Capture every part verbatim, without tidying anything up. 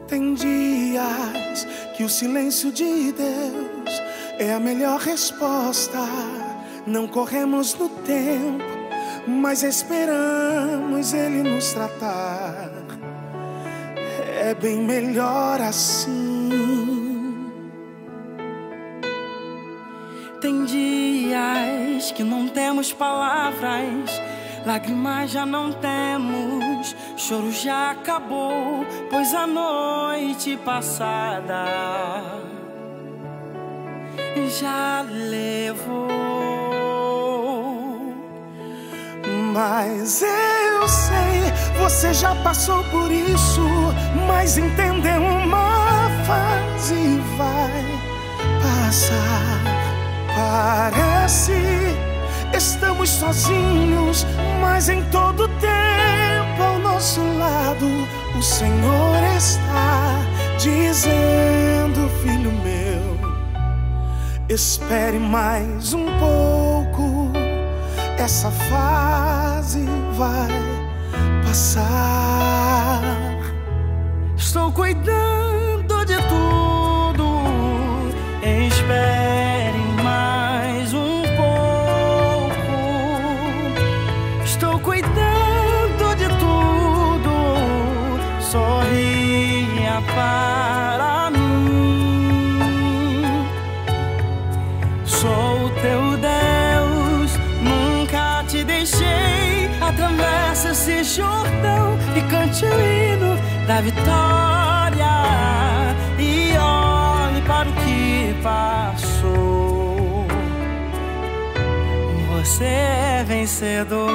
Tem dias que o silêncio de Deus é a melhor resposta. Não corremos no tempo, mas esperamos Ele nos tratar. É bem melhor assim. Tem dias que não temos palavras, lágrimas já não temos, choro já acabou, pois a noite passada já levou. Mas eu sei, você já passou por isso, mas entendeu, uma fase e vai passar. Parece estamos sozinhos, mas em todo tempo ao nosso lado o Senhor está dizendo: filho meu, espere mais um pouco, essa fase vai passar. Estou cuidando de tudo, espere mais um pouco. Estou cuidando de tudo, sorria para mim. Sou o teu Deus, nunca te deixei. Atravessa esse Jordão e cante o hino da vitória, e olhe para o que passou. Você é vencedor.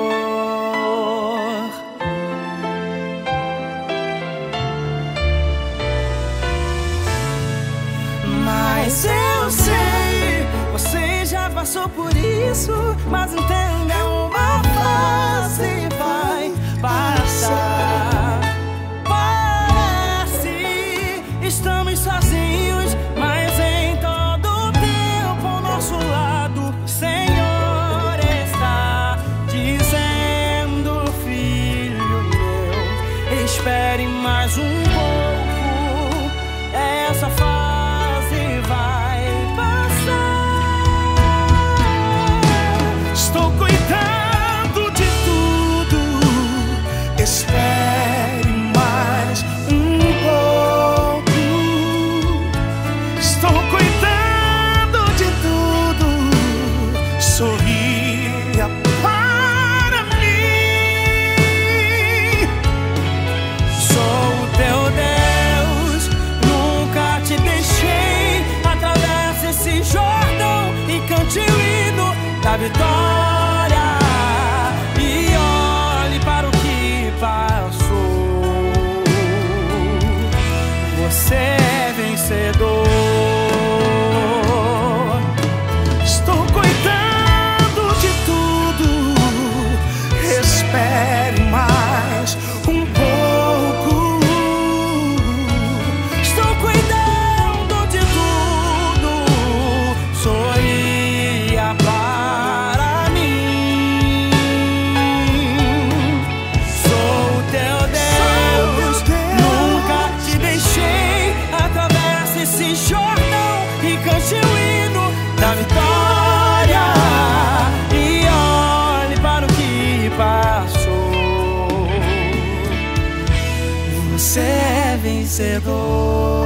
Mas eu sei, você já passou por isso, mas entenda, uma fase vai passar. Parece estamos sozinhos, mas em todo tempo ao nosso lado o Senhor está dizendo: filho meu, espere mais um pouco, essa fase vai passar. Estou cuidando de tudo, espere mais um pouco. Estou cuidando de tudo, sorria para mim. Sou o teu Deus, nunca te deixei. Atravesse esse Jordão e cante o hino da vitória, e olhe para o que passou. Você é vencedor. Estou cuidando de tudo, espere mais um pouco. Estou cuidando de tudo, sorria para mim. Sou o teu Deus, nunca te deixei. Atravesse esse Jordão e cante o hino da vitória, e olhe para o que passou. Você é vencedor.